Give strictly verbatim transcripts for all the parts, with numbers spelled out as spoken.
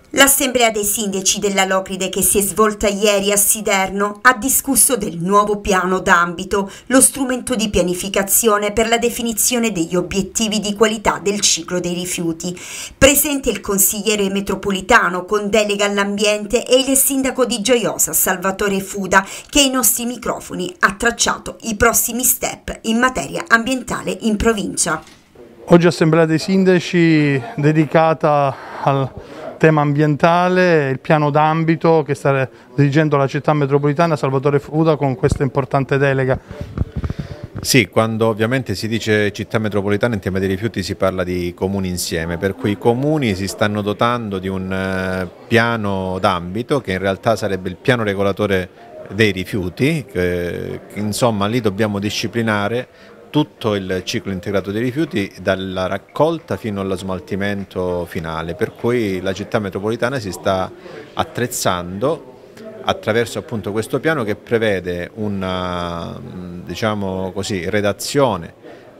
L'Assemblea dei Sindaci della Locride, che si è svolta ieri a Siderno, ha discusso del nuovo piano d'ambito, lo strumento di pianificazione per la definizione degli obiettivi di qualità del ciclo dei rifiuti. Presente il consigliere metropolitano con delega all'ambiente e il sindaco di Gioiosa, Salvatore Fuda, che ai nostri microfoni ha tracciato i prossimi step in materia ambientale in provincia. Oggi Assemblea dei Sindaci dedicata al tema ambientale, il piano d'ambito che sta dirigendo la città metropolitana, Salvatore Fuda, con questa importante delega. Sì, quando ovviamente si dice città metropolitana in tema di rifiuti si parla di comuni insieme, per cui i comuni si stanno dotando di un eh, piano d'ambito che in realtà sarebbe il piano regolatore dei rifiuti, che, che insomma lì dobbiamo disciplinare tutto il ciclo integrato dei rifiuti dalla raccolta fino allo smaltimento finale, per cui la città metropolitana si sta attrezzando attraverso appunto questo piano che prevede una, diciamo così, redazione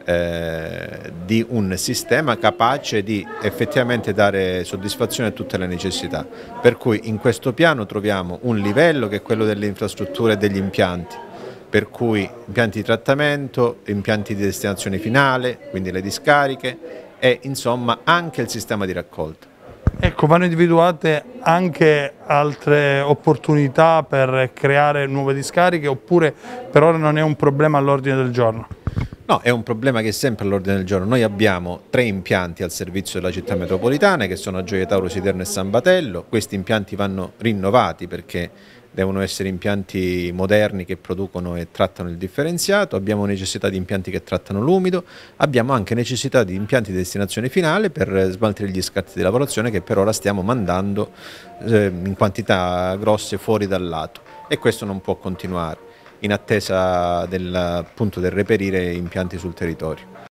eh, di un sistema capace di effettivamente dare soddisfazione a tutte le necessità, per cui in questo piano troviamo un livello che è quello delle infrastrutture e degli impianti, per cui impianti di trattamento, impianti di destinazione finale, quindi le discariche e insomma anche il sistema di raccolta. Ecco, vanno individuate anche altre opportunità per creare nuove discariche oppure per ora non è un problema all'ordine del giorno? No, è un problema che è sempre all'ordine del giorno. Noi abbiamo tre impianti al servizio della città metropolitana che sono a Gioia Tauro, Siderno e San Batello. Questi impianti vanno rinnovati perché devono essere impianti moderni che producono e trattano il differenziato, abbiamo necessità di impianti che trattano l'umido, abbiamo anche necessità di impianti di destinazione finale per smaltire gli scarti di lavorazione che per ora stiamo mandando eh, in quantità grosse fuori dal lato, e questo non può continuare in attesa del, appunto, del reperire impianti sul territorio.